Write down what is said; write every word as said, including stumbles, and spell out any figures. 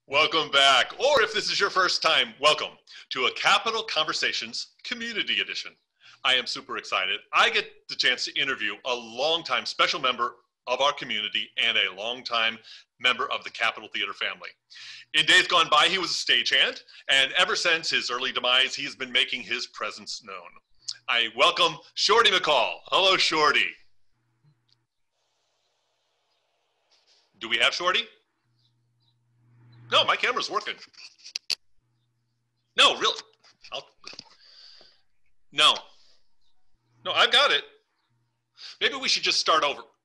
Welcome back, or if this is your first time, welcome to a Capital Conversations Community Edition. I am super excited. I get the chance to interview a longtime special member of our community and a longtime member of the Capitol Theater family. In days gone by, he was a stagehand, and ever since his early demise, he's been making his presence known. I welcome Shorty McCall. Hello, Shorty. Do we have Shorty? No, my camera's working. No, really. I'll... No. No, I've got it. Maybe we should just start over.